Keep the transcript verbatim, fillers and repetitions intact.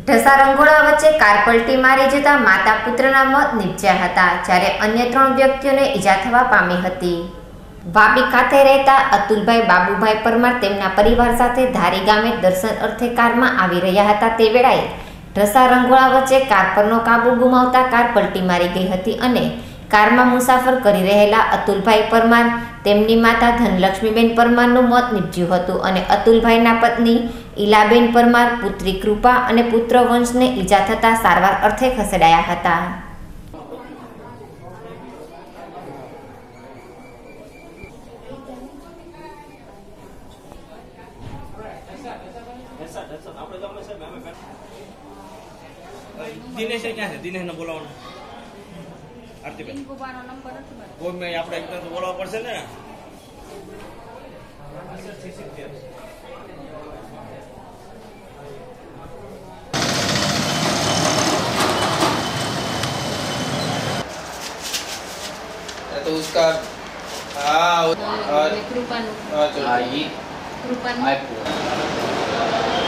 ઢસા રંગોળા વચ્ચે કાર પલટી મારી જતા માતા પુત્રના મોત નીપજ્યા હતા, જ્યારે અન્ય ત્રણ વ્યક્તિઓને ઈજા થવા પામી હતી. વાપી ખાતે રહેતા અતુલભાઈ બાબુભાઈ પરમાર તેમના પરિવાર સાથે ધારી ગામે દર્શન અર્થે કારમાં આવી રહ્યા હતા. તે વેળાએ ઢસા રંગોળા વચ્ચે કાર પરનો કાબુ ગુમાવતા કાર પલટી મારી ગઈ હતી અને કારમાં મુસાફર કરી રહેલા અતુલભાઈ પરમાર, તેમની માતા ધનલક્ષ્મીબેન પરમારનું મોત નીપજ્યું હતું અને અતુલભાઈના પત્ની ઈલાબેન પરમાર, પુત્રી કૃપા અને પુત્ર વંશને ઈજા થતા સારવાર અર્થે ખસેડાયા હતા. દિનેશ ક્યાં છે? દિનેશ ને બોલાવવાનો. આરતીબેન કોઈ મેં આપણે એક તો બોલાવવા પડશે ને. तो उसका हाँ कृपा हाँ चलो